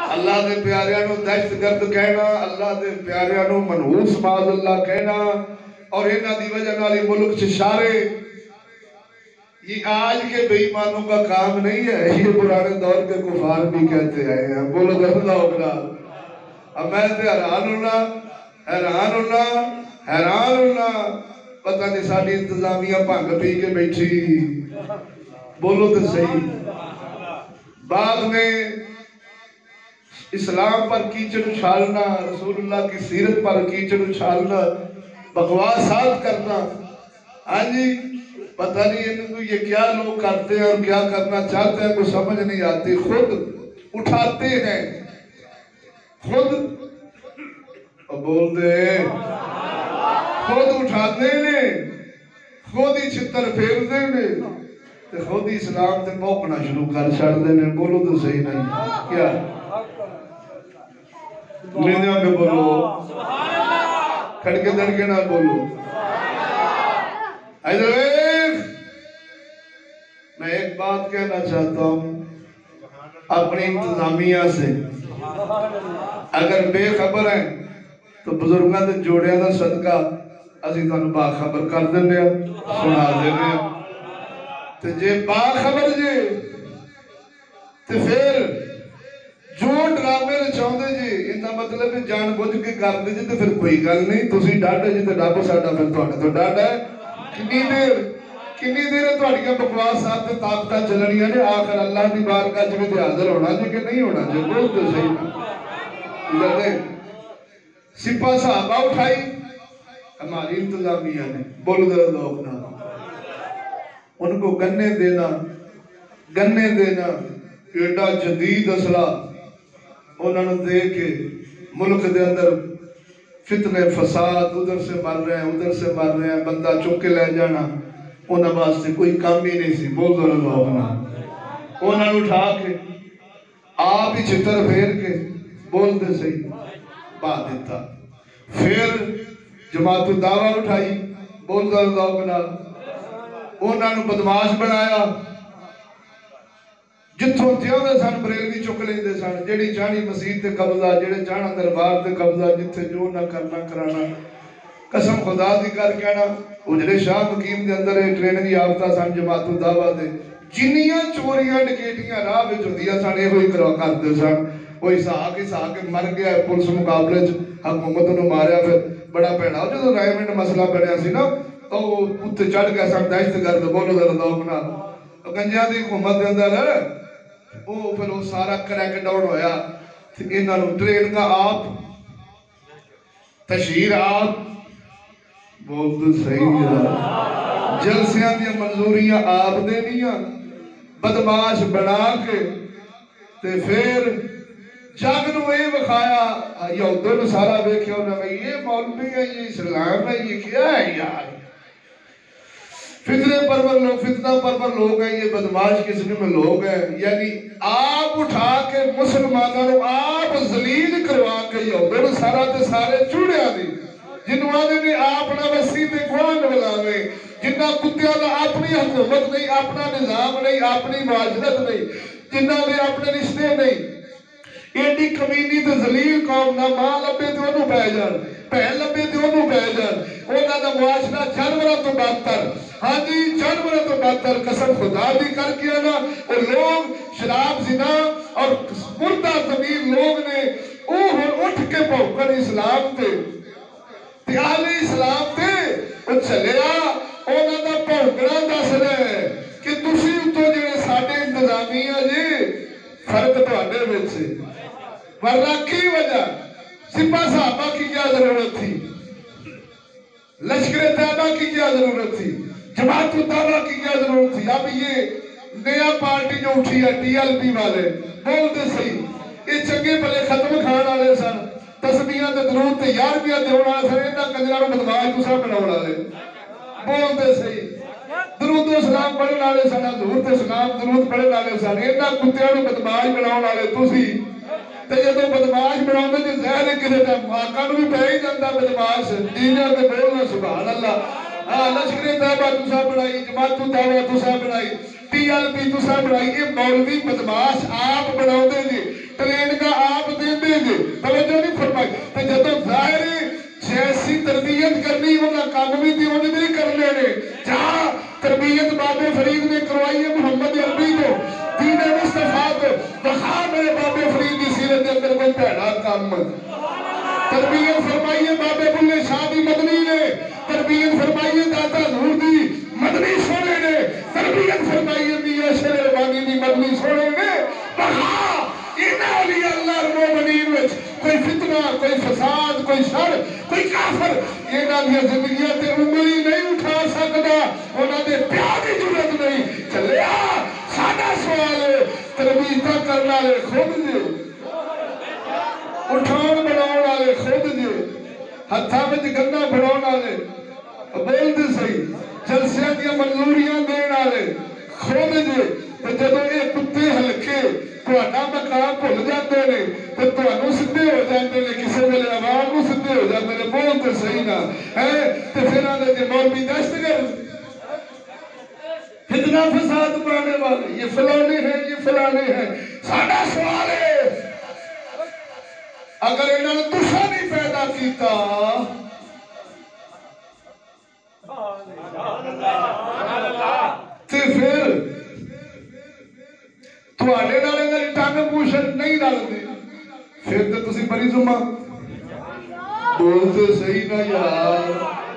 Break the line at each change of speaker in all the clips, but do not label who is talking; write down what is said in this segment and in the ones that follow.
اللہ دے پیاریانو دہشت گرد کہنا، اللہ دے پیاریانو منحوس معاذ اللہ کہنا، اور انہاں دی وجہ نالی ملک چشارے. یہ آج کے بے ایمانوں کا کام نہیں ہے، یہ پرانے دور کے کفار بھی کہتے ہیں. بولو گردہ اگنا. اب میں تے حیران ہونا پتہ نہیں ساڑی انتظامیہ بھنگ پی کے بیٹھی. بولو تو صحیح. بعد میں اسلام پر کیچڑ اچھالنا، رسول اللہ کی سیرت پر کیچڑ اچھالنا، بکواسات کرنا. ہاں جی، پتہ نہیں ان کو یہ کیا لوگ کرتے ہیں اور کیا کرنا چاہتے ہیں، کوئی سمجھ نہیں آتی. خود اٹھاتے ہیں، خود بول دے، خود اٹھاتے ہیں، خود ہی چھتر پھیرتے ہیں، خود ہی اسلام سے پوکنا شروع کر چھڑتے ہیں. بولو تو صحیح نہیں کیا لینے میں بولو، کھڑکے دھڑکے نہ بولو. حیدر میں ایک بات کہنا چاہتا ہوں اپنی انتظامیہ سے. اگر بے خبر ہیں تو بزرگاں دے جوڑیاں دا صدقہ اسی تانوں باخبر کر دینے ہیں، سنا دینے ہیں. تو جے باخبر جے تو پھر جو ڈرامے نے چاہتے جی انہا مطلب جان بوجھ کے کر دے جی تو پھر کوئی گل نہیں. تسی ڈاڑا جی تو ڈاڑا ساڑا پھر تو آنے تو ڈاڑا ہے. کنی دیر ہے تو آڑیاں بکواس آپ تے طاقتہ چلنی ہے. آخر اللہ دی بارگاہ جمعی تے حاضر ہونا جی کہ نہیں ہونا جی. بول تو صحیح نا. ادھر دے سپاہ صحابہ اٹھائی ہماری انتظامیہ نے. بولو در لوگ نا ان کو گنے دینا ایڈا جدید اسلحہ انہوں نے دے کے ملک دے اندر فتنے فساد ادھر سے مر رہے ہیں بندہ چک کے لے جانا انہوں واسطے کوئی کام ہی نہیں سی. بول دو اللہ انہوں نے اٹھا کے آپ ہی چھتر پھیر کے بول دے صحیح بات دیتا. پھر جماعت الدعوہ اٹھائی. بول دو اللہ انہوں نے بدماش بنایا. جتھوں تیوں دے سن بریلوی چک لیں دے سن. جیڑی چاہنی مسیح تے قبضہ، جیڑے چاہنا دربار تے قبضہ، جتھے جو نہ کرنا کرانا. قسم خدا دی کر کہنا اجرے شاہ مقیم دے اندر ٹریننگ یافتہ سن جماعت الدعوہ دے. جنیاں چوریاں ڈکیٹیاں راہ وچ ہوندیاں سن یہ ہوئی کروا کرتے سن. وہی ساہ کے مر گیا پولیس مقابلے حکومت نو ماریا. پھر بڑا پیڑا جو رائمنڈ مسئلہ بنیا سی نا تو اتنے چڑھ گیا سن دہشت گرد. بولو ذرا لوگ نا گنجیاں دی حکومت دے اندر پھر وہ سارا کریک ڈاؤن ہویا. انہاں نوں ٹرین کا آپ تشہیر آپ بول تو صحیح ہے. جلسیاں دیا منظوریاں آپ دینیاں بدماش بنا کے تے پھر جگ نو یہ وکھایا. یہودوں نے سارا ویکھیا انہاں نے یہ مولوی ہے، یہ اسلام ہے، یہ کیا ہے یار. فتنہ پرور لوگ ہیں یہ بدماش قسم میں لوگ ہیں. یعنی آپ اٹھا کے مسلمانوں آپ ذلیل کروا کے یہودوں نے سارا تے سارے چوڑے آدھی جنہوں آدھے نے آپ نہ وسیع تے گوان بلاوے جنہ کتیاں نہ اپنی حکومت نہیں، اپنا نظام نہیں، اپنی معاشرت نہیں، جنہ نے اپنے رشتے نہیں. ایڈی کمینی تے ذلیل قوم نہ ماں لبے تے انہوں پہ جان، پہن لبے تے انہوں پہ جان. انہوں دا معاشرہ جانورہ تو بدتر. ہاں جی جانورہ تو بدتر. قسم خدا دی کر کیا نا اور لوگ شراب زنا اور مردہ زمین لوگ نے اٹھ کے پوکر اسلام تے اہل اسلام تے وہ چلیا. انہوں دا پوکرہ دس رہے کہ تسی اتو جڑے ساڑھے انتظامیہ جی فرق تو آنے میں سے ورنہ کی وجہ سپاہ صحابہ کی کیا ضرورت تھی، لشکر طیبہ کی کیا ضرورت تھی، جماعت الدعوہ کی کیا ضرورت تھی. اب یہ نیا پارٹی جو اٹھی ہے TLP والے بولتے صحیح یہ چنگے پلے ختم کھان آلے سن تسبیحاں تے درود تے یارویاں تے ہونا سن. انہاں کنجراں بدماش تساں بناون والے بولتے صحیح درود و سلام پڑھن والے سن، حضور تے سلام درود پڑھن والے سن. انہاں کتیاں نوں بدماش بناون والے تسی تے جدوں بدماش بناؤندے جے ظاہر کسے ٹائم آقا نوں بھی پہ ہی جاندا بدماش. دینے تے بولنا سبحان اللہ. لشکر طیبہ تساں بنائی، جماعت الدعوہ تساں بنائی، TLP تساں بنائی. یہ مولوی بدماش آپ بناؤندے جی ٹرین کا آپ تربیت کرنی ورنہ کام بھی تھی انہیں نہیں کرنے نے جہاں تربیت بابے فرید نے کروائی ہے محمد عربی کو دین مصطفیٰ کو وہاں میرے بابے فرید کی سیرت کے اندر کوئی پہلا کام تربیت فرمائیے بابے بلے شاہ دی مدنی نے تربیت فرمائیے داتا نور دی مدنی سونے نے تربیت فرمائیے میاں شیر ربانی دی مدنی سونے نے وہاں انہاں اولیاء اللہ المومنین وچ کوئی فتنہ کوئی فساد کوئی شر کوئی کافر انہاں دی زندگیاں تے انگلی نہیں اٹھا سکدا انہاں دے پیار دی ضرورت نہیں چلیا سادہ سوال ہے تربیت کرنے والے خود نے اٹھان بناؤ والے خود جے ہتھاں وچ گندا بناؤ والے بولتے صحیح جلسیاں دیا منظوریاں دین والے خود جے تے جدوں یہ کتے ہلکے تہاڈا مقام بھل جاندے نے تے تہانوں سدھے ہو جاندے نے کسے ویلے عوام نوں سدھے ہو جاندے نے بولتے صحیح نا ہے تے پھر آندے جے مولوی دہشت گرد فتنہ فساد پانے والے یہ فلانے ہیں ساڈا سوال ہے اگر انہوں نے تسا نہیں پیدا کیتا تے پھر تواڈے نال انہاں دی ٹنگ پوچھن نہیں رلدی پھر تے تسی بری زما بولتے صحیح نا یار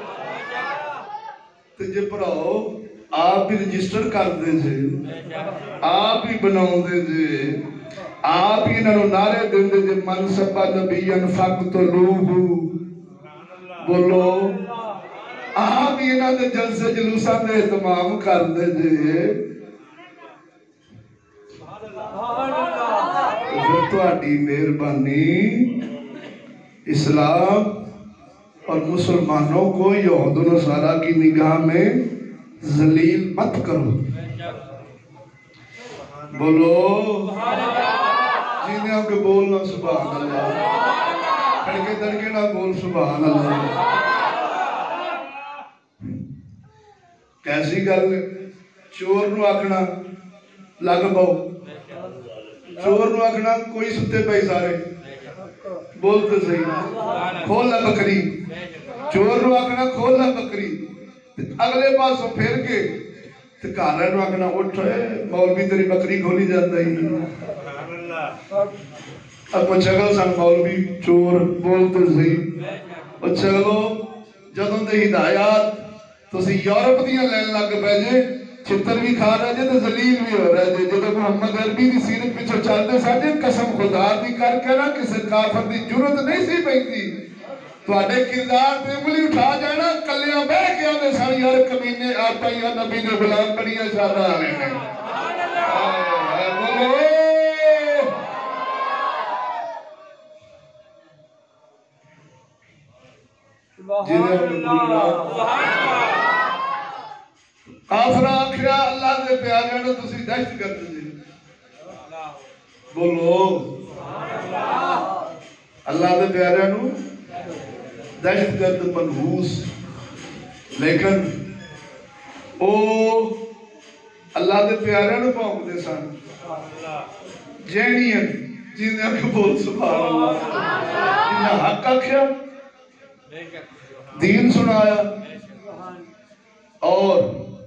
تے جے بھراؤ آپ ہی رجسٹر کر دے جے آپ ہی بناؤ دے جے آپ ہی انہوں نعرے دیں دے جے منصبہ نبی انفقت لوہو بولو آپ ہی انہوں نے جلسے جلوسہ دے اہتمام کر دے جے پھر تو آٹی مہربانی اسلام اور مسلمانوں کو یہود و نصارہ کی نگاہ میں ذلیل مت کرو بولو جینے آپ کے بولنا سبحان اللہ کھڑکے دڑکے نہ بول سبحان اللہ کیسی گل چور نو آکھنا لگ پاؤ چور نو آکھنا کوئی ستے پہ سارے بولتے صحیح کھولا بکری چور نو آکھنا کھولا بکری اگلے پاسوں پھر کے گھر نو آکھنا اٹھ مولوی تیری بکری کھولی جاتا ہی اب چگل سن مولوی چور بولتے صحیح اور چگلو جدوں دے ہدایات تسی یورپ دیاں لین لگ پہ جے چھتر بھی کھا رہے جے تو ذلیل بھی ہو رہے جے جدوں محمد عربی دی سیرت پیچھے چلتے ساجے قسم خدا دی کر کے نا کسی کافر دی جرت نہیں سی پہنتی تو آڈے کردار پہ انگلی اٹھا جانا کلیاں بے کے آنے ساری یار کمینے آپ یا نبی نے غلام بڑیاں شادہ آنے میں بولو آفرہ آکھیا اللہ دے پیاریاں نے تسی دہشت کر دیں بولو اللہ دے پیاریاں نے دہشت گرد منحوس لیکن او اللہ دے پیاریاں نے پاؤں دے سن جینین جنہیں کو بول سبحان اللہ جنہیں حق آکھیا دین سنایا اور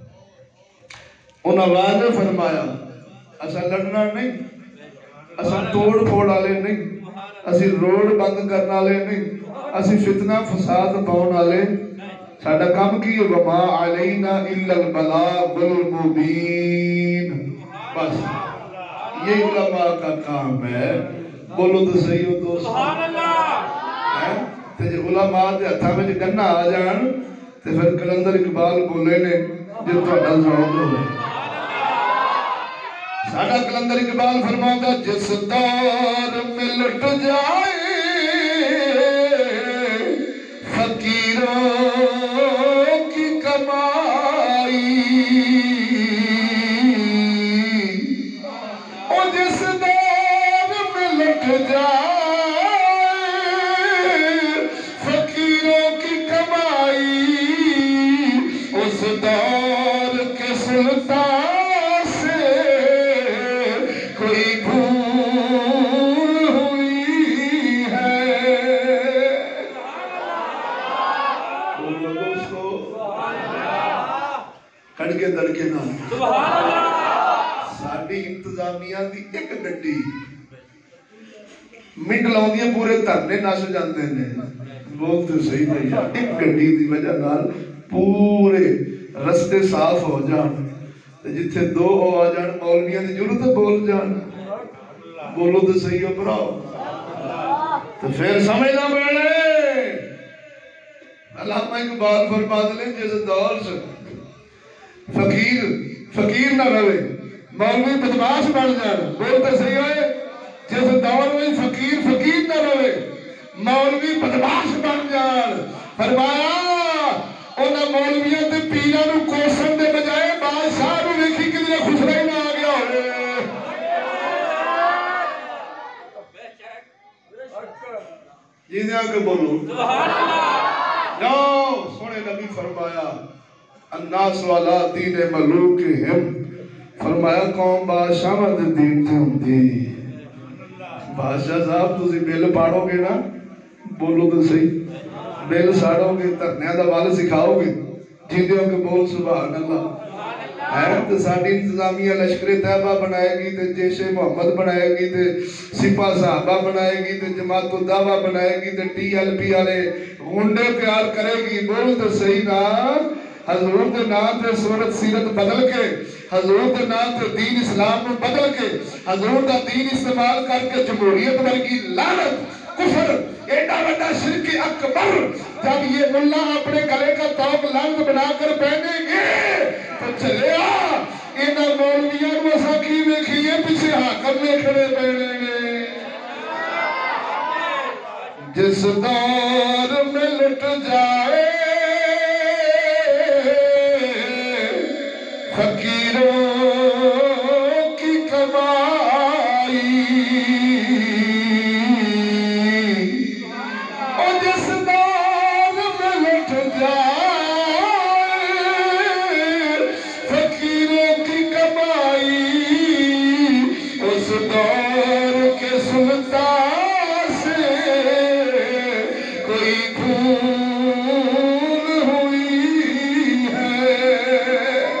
انہاں واضح فرمایا اسا لڑنا نہیں اسا توڑ پھوڑ والے نہیں اسی روڈ بند کرنے والے نہیں اسی فتنہ فساد پاؤن والے ساڈا کام کی وما علینا الا البلاغ المبین بس یہ علماء کا کام ہے بولو تو صحیح ہو دوست سبحان اللہ تے جے علماء دے ہتھاں وچ گنا آ جان تے پھر کلندر اقبال بولے نے جو تہاڈا ذوق ہوے ساڈا کلندر اقبال فرماتا جس دور میں لٹ جائے فقیروں کی کمائی اور جس دور میں لٹ جائے فقیروں کی کمائی اس دور کے سلطان ایک گڈی منٹ لاؤندیاں پورے دھرنے نس جاندے نے بولتے صحیح نہیں یار ایک گڈی دی وجہ نال پورے رستے صاف ہو جان جتھے دو ہو آ جان مولویاں دی ضرورت بول جان بولو تو صحیح ہو پراؤ تو پھر سمجھنا پڑے علامہ اقبال فرماتے ہیں جس دور سے فقیر نہ رہے مولوی بدماش بن جان بول تو صحیح ہوئے جس دور میں فقیر نہ رہے مولوی بدماش بن جان فرمایا انہاں مولویاں تے پیراں نوں کوسن دے بجائے بادشاہ نوں ویکھی کدے خسرا ہی نہ آ گیا ہوئے جیندیاں کہ بولو جاؤ سونے نبی فرمایا الناس والا دین ملوکہم فرمایا قوم بادشاہ دے دین تے ہوندی بادشاہ صاحب تسی بل پاڑو گے نا بولو تو صحیح بل ساڑو گے ترنیاں دا وال سکھاؤ گے جیندیوں کے بول سبحان اللہ ہے تو ساڑی انتظامیہ لشکر طیبہ بنائے گی تے جیش محمد بنائے گی تے سپاہ صحابہ بنائے گی تے جماعت الدعوہ بنائے گی تے ٹی ایل پی والے غنڈے تیار کرے گی بول تو صحیح نا حضور دے نام تے صورت سیرت بدل کے حضور دے نام تے دین اسلام میں بدل کے حضور دا دین استعمال کر کے جمہوریت ورگی لعنت کفر ایڈا بڑا شرک اکبر جب یہ ملا اپنے گلے کا توق لعنت بنا کر پہنیں گے تو چلے آ انہاں مولویاں نوں اساں کی ویکھیے پیچھے حاکم میں کھڑے پہنے گے جس دور میں لٹ جائے فقیروں کی کمائی اور جس دور میں لٹ جائے فقیروں کی کمائی اس دور کے سلطان سے کوئی بھول ہوئی ہے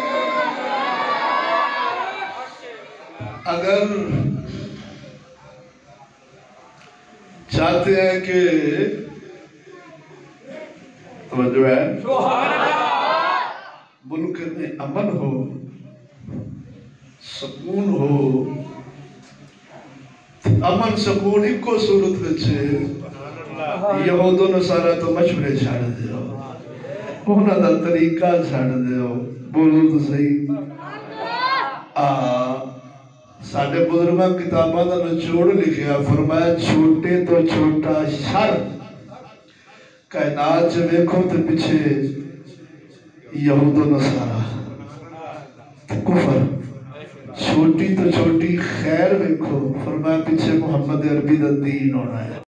اگر چاہتے ہیں کہ توجہ ہے ملک میں امن ہو سکون ہو امن سکون ایک کو صورت بچے یہود و نصارہ تو مشورے چھاڑ دے ہو انہاں دا طریقہ چھاڑ دے ہو بولو تو صحیح ساڑھے بزرگاں کتاباں دا نچوڑ لکھیا فرمایا چھوٹے تو چھوٹا شر کائنات سے ویکھو تے پیچھے یہود و نصارہ کفر چھوٹی تو چھوٹی خیر ویکھو فرمایا پیچھے محمد عربی دا دین ہونا ہے